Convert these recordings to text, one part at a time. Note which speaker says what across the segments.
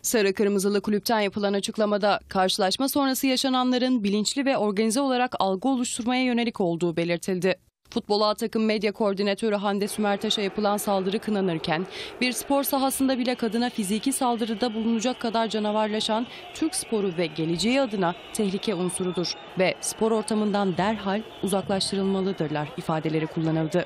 Speaker 1: Sarı Kırmızılı Kulüpten yapılan açıklamada karşılaşma sonrası yaşananların bilinçli ve organize olarak algı oluşturmaya yönelik olduğu belirtildi. Futbol A takım medya koordinatörü Hande Sümertaş'a yapılan saldırı kınanırken bir spor sahasında bile kadına fiziki saldırıda bulunacak kadar canavarlaşan Türk sporu ve geleceği adına tehlike unsurudur ve spor ortamından derhal uzaklaştırılmalıdırlar ifadeleri kullanıldı.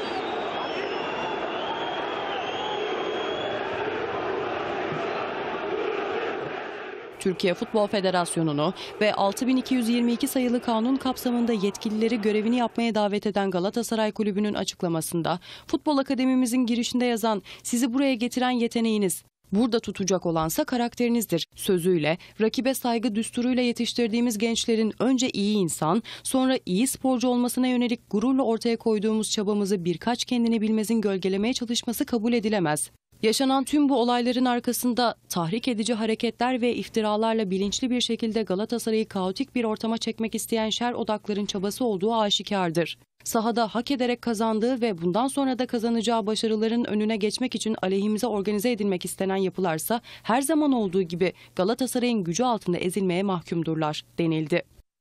Speaker 1: Türkiye Futbol Federasyonu'nu ve 6222 sayılı kanun kapsamında yetkilileri görevini yapmaya davet eden Galatasaray Kulübü'nün açıklamasında futbol akademimizin girişinde yazan "Sizi buraya getiren yeteneğiniz, burada tutacak olansa karakterinizdir" sözüyle rakibe saygı düsturuyla yetiştirdiğimiz gençlerin önce iyi insan, sonra iyi sporcu olmasına yönelik gururla ortaya koyduğumuz çabamızı birkaç kendini bilmezin gölgelemeye çalışması kabul edilemez. Yaşanan tüm bu olayların arkasında tahrik edici hareketler ve iftiralarla bilinçli bir şekilde Galatasaray'ı kaotik bir ortama çekmek isteyen şer odakların çabası olduğu aşikardır. Sahada hak ederek kazandığı ve bundan sonra da kazanacağı başarıların önüne geçmek için aleyhimize organize edilmek istenen yapılarsa her zaman olduğu gibi Galatasaray'ın gücü altında ezilmeye mahkumdurlar denildi.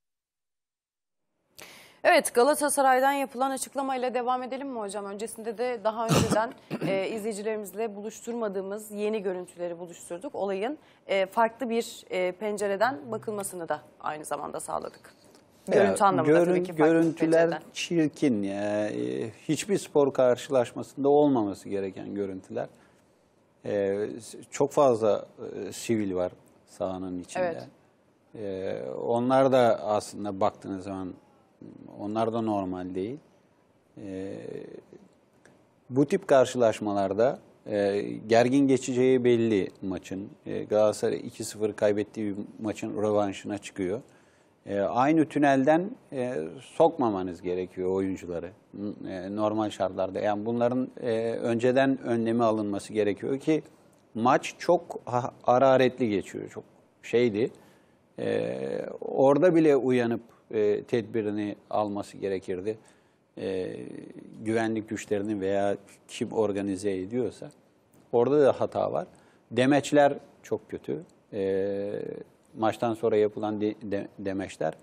Speaker 2: Evet, Galatasaray'dan yapılan açıklamayla devam edelim mi hocam? Öncesinde de daha önceden izleyicilerimizle buluşturmadığımız yeni görüntüleri buluşturduk. Olayın farklı bir pencereden bakılmasını da aynı zamanda sağladık. Görüntü anlamında tabii ki farklı
Speaker 3: görüntüler çirkin. Hiçbir spor karşılaşmasında olmaması gereken görüntüler. Çok fazla sivil var sahanın içinde. Evet. Onlar da aslında baktığınız zaman onlar da normal değil. Bu tip karşılaşmalarda gergin geçeceği belli maçın. Galatasaray 2-0 kaybettiği bir maçın rövanşına çıkıyor. Aynı tünelden sokmamanız gerekiyor oyuncuları normal şartlarda. Yani bunların önceden önlemi alınması gerekiyor ki maç çok hararetli geçiyor. Çok şeydi. Orada bile uyanıp tedbirini alması gerekirdi. Güvenlik güçlerinin veya kim organize ediyorsa. Orada da hata var. Demeçler çok kötü. Maçtan sonra yapılan demeçler.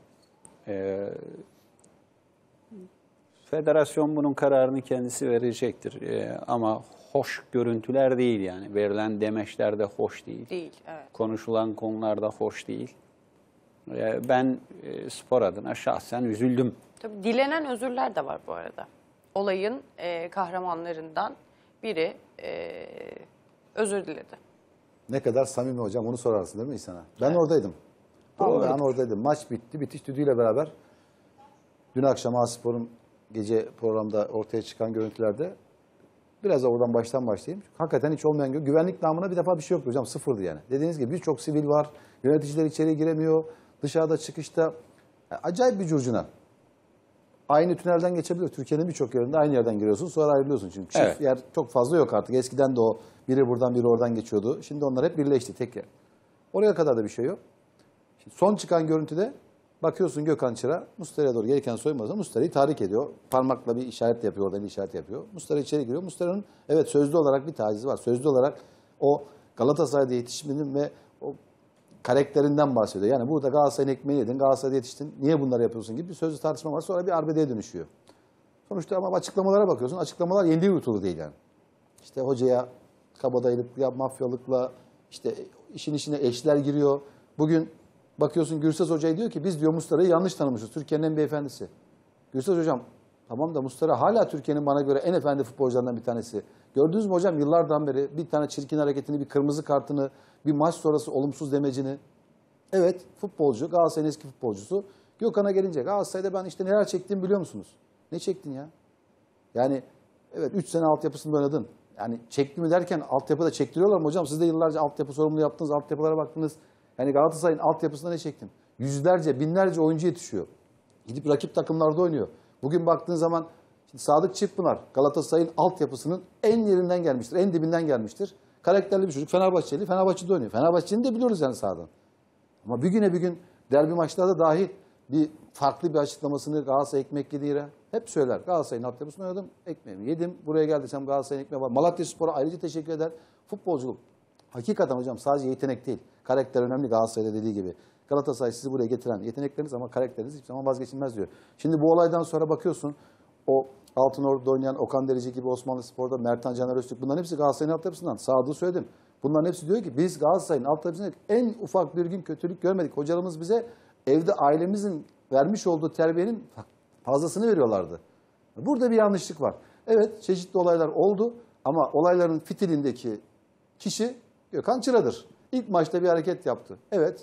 Speaker 3: Federasyon bunun kararını kendisi verecektir. Ama hoş görüntüler değil yani. Verilen demeçler de hoş değil.
Speaker 2: Değil, evet.
Speaker 3: Konuşulan konular da hoş değil. Ben spor adına şahsen üzüldüm.
Speaker 2: Tabii dilenen özürler de var bu arada. Olayın kahramanlarından biri özür diledi.
Speaker 4: Ne kadar samimi hocam onu sorarsın değil mi İhsan'a? Ben oradaydım. Ben oradaydım. Maç bitti. Bitiş düdüğüyle beraber dün akşam A-Spor'un gece programda ortaya çıkan görüntülerde biraz da oradan baştan başlayayım. Hakikaten hiç olmayan güvenlik namına bir defa bir şey yoktu hocam. Sıfırdı yani. Dediğiniz gibi birçok sivil var. Yöneticiler içeriye giremiyor. Dışarıda çıkışta acayip bir curcuna. Aynı tünelden geçebilir. Türkiye'nin birçok yerinde aynı yerden giriyorsun sonra ayrılıyorsun. Çünkü çift yer çok fazla yok artık. Eskiden de o biri buradan biri oradan geçiyordu. Şimdi onlar hep birleşti tek yer. Oraya kadar da bir şey yok. Şimdi son çıkan görüntüde bakıyorsun Gökhan Çıra Muslera'ya doğru gelirken soyunmazsa Muslera'yı tahrik ediyor. Parmakla bir işaret yapıyor, orada bir işaret yapıyor. Muslera içeri giriyor. Muslera'nın evet sözlü olarak bir tacizi var. Sözlü olarak o Galatasaray'da yetişmenin ve o karakterinden bahsediyor. Yani burada Galatasaray'ın ekmeğini yedin, Galatasaray'da yetiştin, niye bunları yapıyorsun gibi bir sözlü tartışma var. Sonra bir arbedeye dönüşüyor. Sonuçta ama açıklamalara bakıyorsun. Açıklamalar yeni yurtulu değil yani. İşte hocaya kabadayılıkla, mafyalıkla, işte işin içine eşler giriyor. Bugün bakıyorsun Gürses Hoca'ya diyor ki biz diyor Muslera'yı yanlış tanımışız. Türkiye'nin en beyefendisi. Gürses Hocam tamam da Muslera hala Türkiye'nin bana göre en efendi futbolcularından bir tanesi. Gördünüz mü hocam yıllardan beri bir tane çirkin hareketini, bir kırmızı kartını, bir maç sonrası olumsuz demecini. Evet futbolcu, Galatasaray'ın eski futbolcusu. Gökhan'a gelince Galatasaray'da ben işte neler çektiğimi biliyor musunuz? Ne çektin ya? Yani evet 3 sene altyapısında oynadın. Yani çekti mi derken altyapıda çektiriyorlar mı hocam? Siz de yıllarca altyapı sorumlu yaptınız, altyapılara baktınız. Yani Galatasaray'ın altyapısında ne çektin? Yüzlerce, binlerce oyuncu yetişiyor. Gidip rakip takımlarda oynuyor. Bugün baktığın zaman şimdi Sadık Çiftpınar Galatasaray'ın altyapısının en yerinden gelmiştir, en dibinden gelmiştir. Karakterli bir çocuk, Fenerbahçeli, Fenerbahçe'de oynuyor. Fenerbahçe'ni de biliyoruz yani sahadan. Ama bir gün derbi maçlarda dahi bir farklı bir açıklamasını Galatasaray ekmek yediği yere hep söyler. Galatasaray'ın altyapısını oynadım, ekmeğimi yedim. Buraya geldiysem Galatasaray'ın ekmeği var. Malatyaspor'a ayrıca teşekkür eder. Futbolculuk Hakikaten hocam sadece yetenek değil. Karakter önemli, Galatasaray'da dediği gibi. Galatasaray sizi buraya getiren yetenekleriniz ama karakteriniz hiçbir zaman vazgeçilmez diyor. Şimdi bu olaydan sonra bakıyorsun o Altınordu'da oynayan Okan Derici gibi, Osmanlıspor'da Mertan Caner Öztürk, bunların hepsi Galatasaray'ın altyapısından. Sadık'ı söyledim. Bunların hepsi diyor ki biz Galatasaray'ın altyapısında en ufak bir gün kötülük görmedik. Hocalarımız bize evde ailemizin vermiş olduğu terbiyenin fazlasını veriyorlardı. Burada bir yanlışlık var. Evet, çeşitli olaylar oldu ama olayların fitilindeki kişi Gökhan Çıra'dır. İlk maçta bir hareket yaptı. Evet,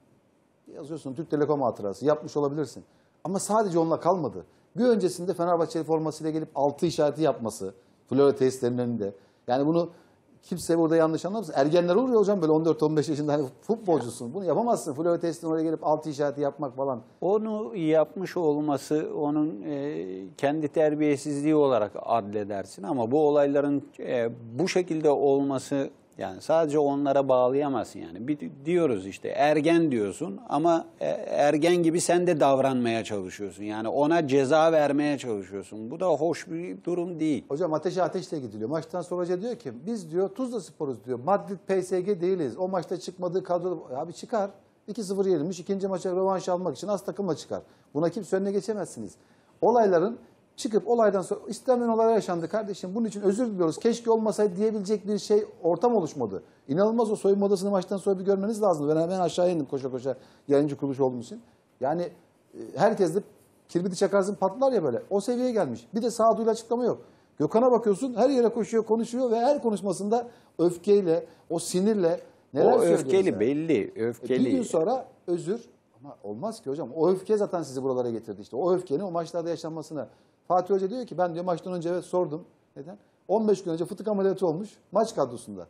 Speaker 4: yazıyorsun Türk Telekom hatırası, yapmış olabilirsin. Ama sadece onunla kalmadı. Bir öncesinde Fenerbahçe formasıyla gelip 6 işareti yapması, Florya tesislerinin önünde. Yani bunu kimse burada yanlış anlamasın. Ergenler olur ya hocam böyle 14-15 yaşında hani futbolcusun. Bunu yapamazsın. Florya tesislerinin oraya gelip 6 işareti yapmak falan.
Speaker 3: Onu yapmış olması onun kendi terbiyesizliği olarak adledersin ama bu olayların bu şekilde olması yani sadece onlara bağlayamazsın yani. Diyoruz işte ergen diyorsun ama ergen gibi sen de davranmaya çalışıyorsun. Yani ona ceza vermeye çalışıyorsun. Bu da hoş bir durum değil.
Speaker 4: Hocam ateşle gidiliyor. Maçtan sonra hoca diyor ki biz diyor Tuzlaspor'uz diyor. Madrid PSG değiliz. O maçta çıkmadığı kadroda abi çıkar. 2-0 yenilmiş. İkinci maça rövanş almak için az takımla çıkar. Buna kimse önüne geçemezsiniz. Olayların çıkıp olaydan sonra istenilen olaylar yaşandı kardeşim. Bunun için özür diliyoruz. Keşke olmasaydı diyebilecek bir ortam oluşmadı. İnanılmaz o soyunma odasını maçtan sonra bir görmeniz lazım. Ben hemen aşağı indim koşa koşa yayıncı kuruluş olduğum için. Yani herkes de kirbiti çakarsın patlar ya böyle. O seviyeye gelmiş. Bir de sağduyulu açıklama yok. Gökhan'a bakıyorsun her yere koşuyor, konuşuyor ve her konuşmasında öfkeyle, o sinirle neler söylüyor.
Speaker 3: O öfkeli
Speaker 4: yani.
Speaker 3: belli. Öfkeli.
Speaker 4: Bir gün sonra özür. Ama olmaz ki hocam. O öfke zaten sizi buralara getirdi işte. O öfkenin o maçlarda yaşanmasına. Fatih Hoca diyor ki ben diyor maçtan önce evet sordum. Neden? 15 gün önce fıtık ameliyatı olmuş maç kadrosunda.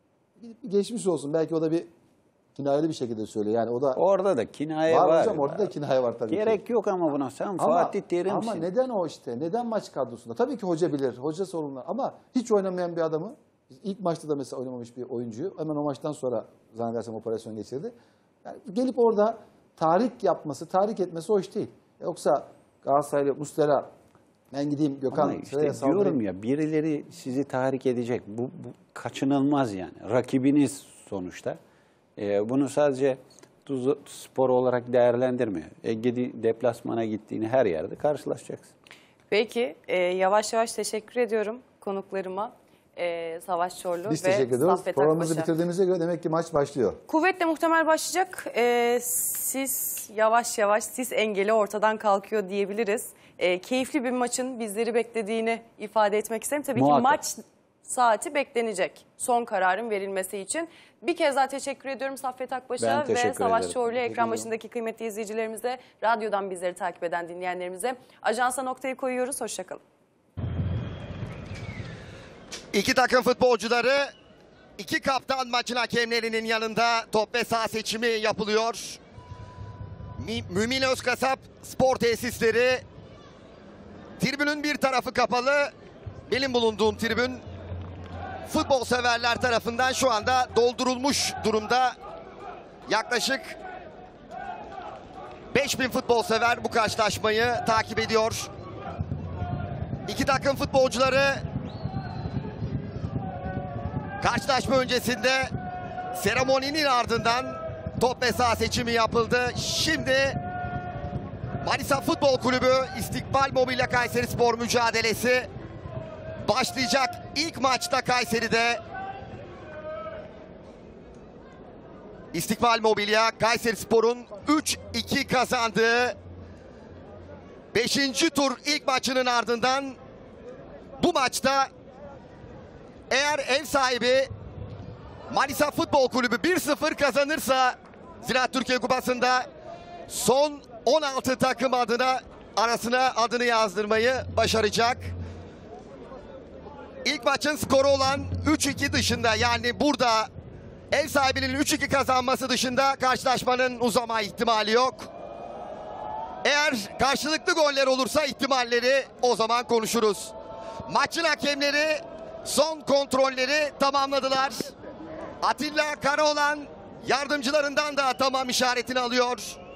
Speaker 4: Bir geçmiş olsun. Belki o da bir kinayeli bir şekilde söylüyor. Yani o da
Speaker 3: Orada da kinaye var.
Speaker 4: Var hocam orada da kinaye var tabii
Speaker 3: Gerek
Speaker 4: ki.
Speaker 3: yok ama buna sen Fatih Terim'sin.
Speaker 4: Ama neden o işte? Neden maç kadrosunda? Tabii ki hoca bilir. Hoca sorumlu. Ama hiç oynamayan bir adamı ilk maçta da mesela oynamamış bir oyuncuyu hemen o maçtan sonra zannedersem operasyon geçirdi. Yani gelip orada tahrik etmesi o iş değil. Yoksa Galatasaraylı Muslera ben gideyim Gökhan
Speaker 3: Ama işte diyorum ya birileri sizi tahrik edecek. Bu kaçınılmaz yani. Rakibiniz sonuçta. Bunu sadece Tuzlaspor olarak değerlendirmiyor. Deplasmana gittiğini her yerde karşılaşacaksın.
Speaker 2: Peki yavaş yavaş teşekkür ediyorum konuklarıma. Savaş Çorlu
Speaker 4: Biz
Speaker 2: ve
Speaker 4: teşekkür ediyoruz.
Speaker 2: Saffet
Speaker 4: Programımızı
Speaker 2: Akbaş'a.
Speaker 4: bitirdiğimize göre demek ki maç başlıyor.
Speaker 2: Kuvvetle muhtemel başlayacak. Siz yavaş yavaş sis engeli ortadan kalkıyor diyebiliriz. Keyifli bir maçın bizleri beklediğini ifade etmek isterim. Tabii
Speaker 3: Muhakkak.
Speaker 2: ki maç saati beklenecek son kararın verilmesi için. Bir kez daha teşekkür ediyorum Saffet Akbaş'a
Speaker 3: Ben
Speaker 2: ve
Speaker 3: teşekkür
Speaker 2: Savaş
Speaker 3: ederim.
Speaker 2: Çorlu'ya, ekran başındaki kıymetli izleyicilerimize, radyodan bizleri takip eden dinleyenlerimize. Ajansa noktayı koyuyoruz. Hoşçakalın.
Speaker 5: İki takım futbolcuları, iki kaptan maçın hakemlerinin yanında top ve saha seçimi yapılıyor. Mümin Özkasap Spor Tesisleri. Tribünün bir tarafı kapalı. Benim bulunduğum tribün futbol severler tarafından şu anda doldurulmuş durumda. Yaklaşık 5000 futbol sever bu karşılaşmayı takip ediyor. İki takım futbolcuları karşılaşma öncesinde seremoninin ardından top ve saha seçimi yapıldı. Şimdi Manisa Futbol Kulübü İstikbal Mobilya Kayserispor mücadelesi başlayacak. İlk maçta Kayseri'de İstikbal Mobilya Kayserispor'un 3-2 kazandığı 5. tur ilk maçının ardından bu maçta eğer ev sahibi Manisa Futbol Kulübü 1-0 kazanırsa Ziraat Türkiye Kupası'nda son 16 takım arasına adını yazdırmayı başaracak. İlk maçın skoru olan 3-2 dışında, yani burada ev sahibinin 3-2 kazanması dışında karşılaşmanın uzama ihtimali yok. Eğer karşılıklı goller olursa ihtimalleri o zaman konuşuruz. Maçın hakemleri son kontrolleri tamamladılar. Atilla Karaoğlan yardımcılarından da tamam işaretini alıyor.